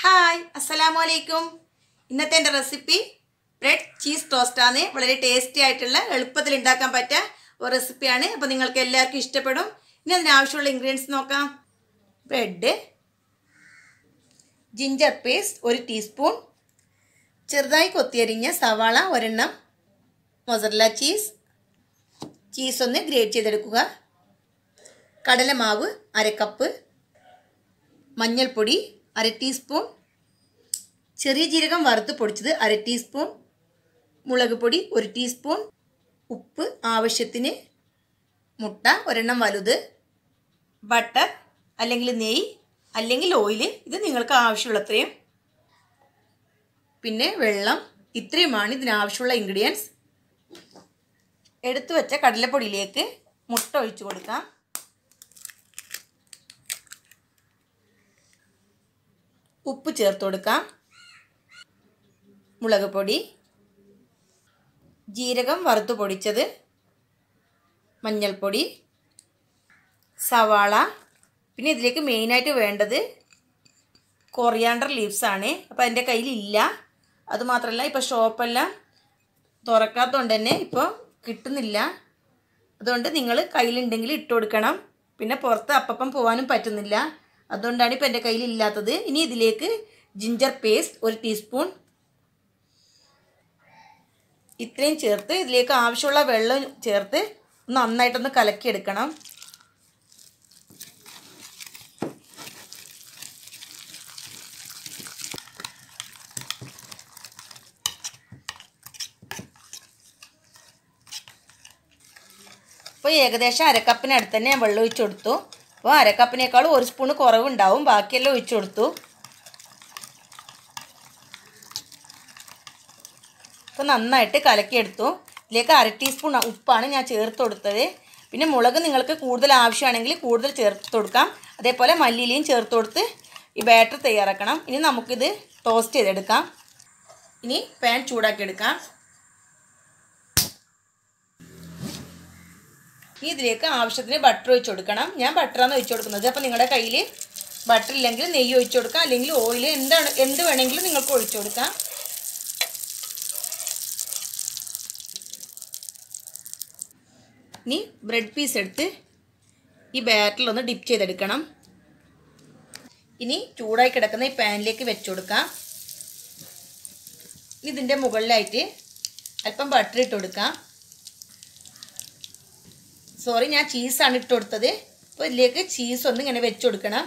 Hi അസ്സലാമു അലൈക്കും. ഇന്നത്തെ എൻ്റെ റെസിപ്പി ബ്രെഡ് ചീസ് ടോസ്റ്റാണ്. വളരെ ടേസ്റ്റി ആയിട്ടുള്ള എളുപ്പത്തിൽ ഉണ്ടാക്കാൻ പറ്റിയ ഒരു റെസിപ്പിയാണ്. അപ്പോൾ നിങ്ങൾക്ക് എല്ലാവർക്കും ഇഷ്ടപ്പെടും. ഇനി അതിനാവശ്യമുള്ള ഇൻഗ്രീഡിയൻസ് നോക്കാം. ബ്രെഡ്, ജിഞ്ചർ പേസ്റ്റ് 1 ടീസ്പൂൺ, ചെറുതായി കൊത്തിയരിഞ്ഞ സവാള ഒരെണ്ണം, മൊസറല്ല ചീസ് ഒന്ന് ഗ്രേറ്റ് ചെയ്തെടുക്കുക, കടലമാവ് 1/2 കപ്പ്, മഞ്ഞൾപ്പൊടി 1/2 ടീസ്പൂൺ, ചെറിയ ജീരകം വറുത്ത് പൊടിച്ചത് 1/2 ടീസ്പൂൺ, മുളക് പൊടി 1 ടീസ്പൂൺ, ഉപ്പ് ആവശ്യത്തിന്, മുട്ട ഒരെണ്ണം വലുത്, ബട്ടർ അല്ലെങ്കിൽ നെയ്യ് അല്ലെങ്കിൽ ഓയിൽ, ഇത് നിങ്ങൾക്ക് ആവശ്യമുള്ളത്രയും, പിന്നെ വെള്ളം. ഇത്രയുമാണ് ഇതിനാവശ്യമുള്ള ഇൻഗ്രീഡിയൻസ്. എടുത്തു വെച്ച കടലപ്പൊടിയിലേക്ക് മുട്ട ഒഴിച്ചു കൊടുക്കാം. ഉപ്പ് ചേർത്ത് കൊടുക്കാം, മുളക് പൊടി, ജീരകം വറുത്ത് പൊടിച്ചത്, മഞ്ഞൾപ്പൊടി, സവാള, പിന്നെ ഇതിലേക്ക് മെയിനായിട്ട് വേണ്ടത് കൊറിയാണ്ടർ ലീവ്സാണ്. അപ്പോൾ എൻ്റെ കയ്യിലില്ല. അതുമാത്രമല്ല ഇപ്പോൾ ഷോപ്പെല്ലാം തുറക്കാത്തതുകൊണ്ട് തന്നെ ഇപ്പോൾ കിട്ടുന്നില്ല. അതുകൊണ്ട് നിങ്ങൾ കയ്യിലുണ്ടെങ്കിൽ ഇട്ട് കൊടുക്കണം. പിന്നെ പുറത്ത് അപ്പം പോകാനും പറ്റുന്നില്ല. അതുകൊണ്ടാണ് ഇപ്പോൾ എൻ്റെ കയ്യിലില്ലാത്തത്. ഇനി ഇതിലേക്ക് ജിഞ്ചർ പേസ്റ്റ് 1 ടീസ്പൂൺ ഇത്രയും ചേർത്ത് ഇതിലേക്ക് ആവശ്യമുള്ള വെള്ളം ചേർത്ത് നന്നായിട്ടൊന്ന് കലക്കിയെടുക്കണം. അപ്പോൾ ഏകദേശം 1/2 കപ്പിനടുത്ത് തന്നെ ഞാൻ വെള്ളം ഒഴിച്ചു കൊടുത്തു. അപ്പോൾ 1/2 കപ്പിനേക്കാൾ 1 സ്പൂൺ കുറവുണ്ടാവും. ബാക്കിയെല്ലാം ഒഴിച്ചു കൊടുത്തു. അപ്പോൾ നന്നായിട്ട് കലക്കിയെടുത്തു. ഇതിലേക്ക് 1/2 ടീസ്പൂൺ ഉപ്പാണ് ഞാൻ ചേർത്ത് കൊടുത്തത്. പിന്നെ മുളക് നിങ്ങൾക്ക് കൂടുതൽ ആവശ്യമാണെങ്കിൽ കൂടുതൽ ചേർത്ത് കൊടുക്കാം. അതേപോലെ മല്ലിയിലയും ചേർത്ത് കൊടുത്ത് ഈ ബാറ്റർ തയ്യാറാക്കണം. ഇനി നമുക്കിത് ടോസ്റ്റ് ചെയ്തെടുക്കാം. ഇനി പാൻ ചൂടാക്കിയെടുക്കാം. ഇനി ഇതിലേക്ക് ആവശ്യത്തിന് ബട്ടർ ഒഴിച്ച് കൊടുക്കണം. ഞാൻ ബട്ടറാണ് ഒഴിച്ച് കൊടുക്കുന്നത്. അപ്പോൾ നിങ്ങളുടെ കയ്യിൽ ബട്ടർ ഇല്ലെങ്കിൽ നെയ്യ് ഒഴിച്ച് കൊടുക്കാം, അല്ലെങ്കിൽ ഓയിൽ, എന്ത് വേണമെങ്കിലും നിങ്ങൾക്ക് ഒഴിച്ച് കൊടുക്കാം. ഇനി ബ്രെഡ് പീസ് എടുത്ത് ഈ ബാറ്ററിലൊന്ന് ഡിപ്പ് ചെയ്തെടുക്കണം. ഇനി ചൂടായി കിടക്കുന്ന ഈ പാനിലേക്ക് വെച്ച് കൊടുക്കാം. ഇനി ഇതിൻ്റെ മുകളിലായിട്ട് അല്പം ബട്ടർ ഇട്ട് കൊടുക്കാം. സോറി, ഞാൻ ചീസാണ് ഇട്ട് കൊടുത്തത്. അപ്പോൾ ഇതിലേക്ക് ചീസ് ഒന്ന് ഇങ്ങനെ വെച്ച് കൊടുക്കണം.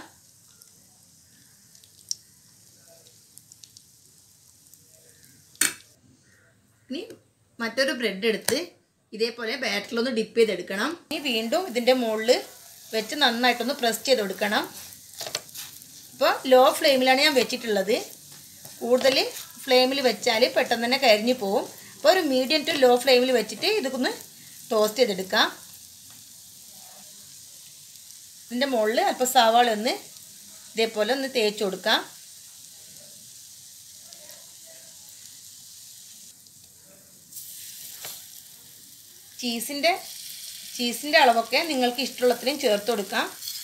ഇനി മറ്റൊരു ബ്രെഡ് എടുത്ത് ഇതേപോലെ ബാറ്ററിലൊന്ന് ഡിപ്പ് ചെയ്തെടുക്കണം. ഇനി വീണ്ടും ഇതിൻ്റെ മുകളിൽ വെച്ച് നന്നായിട്ടൊന്ന് പ്രസ് ചെയ്ത് കൊടുക്കണം. ഇപ്പോൾ ലോ ഫ്ലെയിമിലാണ് ഞാൻ വെച്ചിട്ടുള്ളത്. കൂടുതൽ ഫ്ലെയിമിൽ വെച്ചാൽ പെട്ടെന്ന് തന്നെ കരിഞ്ഞു പോവും. അപ്പോൾ ഒരു മീഡിയം ടു ലോ ഫ്ലെയിമിൽ വെച്ചിട്ട് ഇതൊന്ന് ടോസ്റ്റ് ചെയ്തെടുക്കാം. ഇതിൻ്റെ മുകളിൽ അല്പം സവാള ഒന്ന് ഇതേപോലെ ഒന്ന് തേച്ച് കൊടുക്കാം. ചീസിൻ്റെ അളവൊക്കെ നിങ്ങൾക്ക് ഇഷ്ടമുള്ളത്രയും ചേർത്ത് കൊടുക്കാം.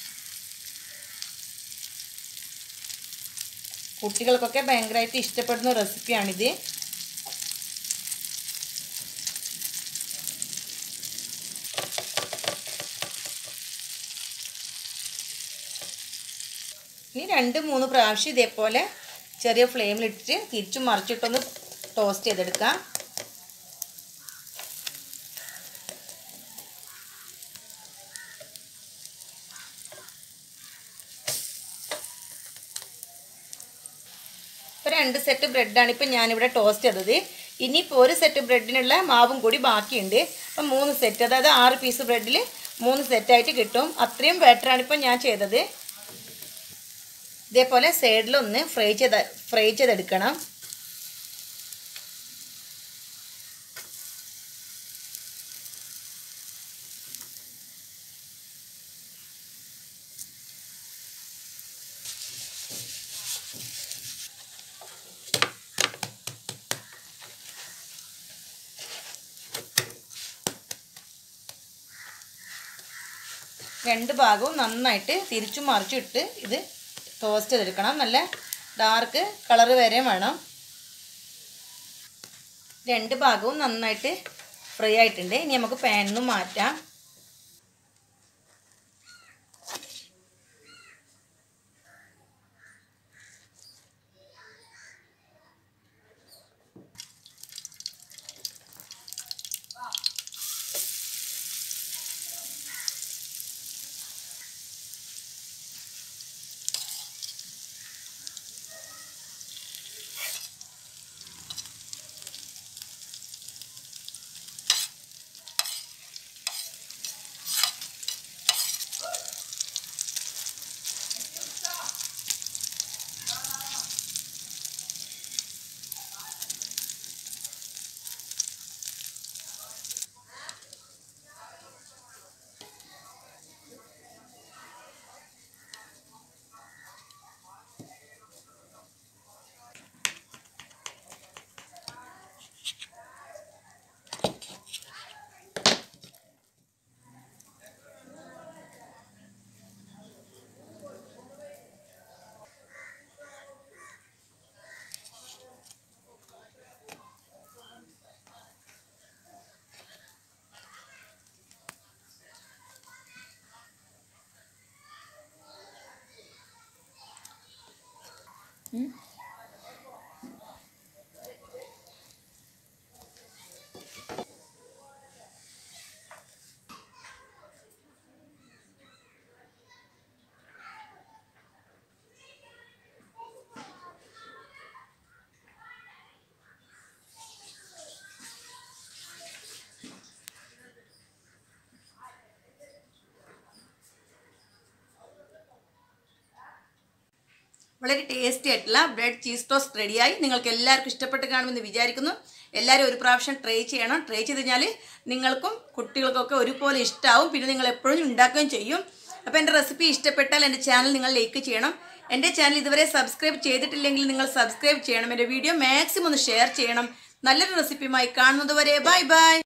കുട്ടികൾക്കൊക്കെ ഭയങ്കരമായിട്ട് ഇഷ്ടപ്പെടുന്ന റെസിപ്പിയാണിത്. ഇനി 2-3 പ്രാവശ്യം ഇതേപോലെ ചെറിയ ഫ്ലെയിമിലിട്ടിട്ട് തിരിച്ചും മറിച്ചിട്ടൊന്ന് ടോസ്റ്റ് ചെയ്തെടുക്കാം. ഇപ്പോൾ 2 സെറ്റ് ബ്രെഡാണ് ഇപ്പോൾ ഞാനിവിടെ ടോസ്റ്റ് ചെയ്തത്. ഇനിയിപ്പോൾ 1 സെറ്റ് ബ്രെഡിനുള്ള മാവും കൂടി ബാക്കിയുണ്ട്. അപ്പം 3 സെറ്റ്, അതായത് 6 പീസ് ബ്രെഡിൽ 3 സെറ്റായിട്ട് കിട്ടും. അത്രയും ബാറ്ററാണ് ഇപ്പോൾ ഞാൻ ചെയ്തത്. ഇതേപോലെ സൈഡിലൊന്ന് ഫ്രൈ ചെയ്തെടുക്കണം. രണ്ട് ഭാഗവും നന്നായിട്ട് തിരിച്ചും മറിച്ചിട്ട് ഇത് ടോസ്റ്റ് ചെയ്തെടുക്കണം. നല്ല ഡാർക്ക് കളർ വരെ വേണം. രണ്ട് ഭാഗവും നന്നായിട്ട് ഫ്രൈ ആയിട്ടുണ്ട്. ഇനി നമുക്ക് പാനിൽ നിന്ന് മാറ്റാം. വളരെ ടേസ്റ്റി ആയിട്ടുള്ള ബ്രെഡ് ചീസ് ടോസ്റ്റ് റെഡിയായി. നിങ്ങൾക്ക് എല്ലാവർക്കും ഇഷ്ടപ്പെട്ട് കാണുമെന്ന് വിചാരിക്കുന്നു. എല്ലാവരും ഒരു പ്രാവശ്യം ട്രൈ ചെയ്യണം. ട്രൈ ചെയ്ത് കഴിഞ്ഞാൽ നിങ്ങൾക്കും കുട്ടികൾക്കൊക്കെ ഒരുപോലെ ഇഷ്ടമാവും. പിന്നെ നിങ്ങൾ എപ്പോഴും ഉണ്ടാക്കുകയും ചെയ്യും. അപ്പോൾ എൻ്റെ റെസിപ്പി ഇഷ്ടപ്പെട്ടാൽ എൻ്റെ ചാനൽ നിങ്ങൾ ലൈക്ക് ചെയ്യണം. എൻ്റെ ചാനൽ ഇതുവരെ സബ്സ്ക്രൈബ് ചെയ്തിട്ടില്ലെങ്കിൽ നിങ്ങൾ സബ്സ്ക്രൈബ് ചെയ്യണം. എൻ്റെ വീഡിയോ മാക്സിമം ഒന്ന് ഷെയർ ചെയ്യണം. നല്ലൊരു റെസിപ്പിയുമായി കാണുന്നത് വരെ ബൈ ബൈ.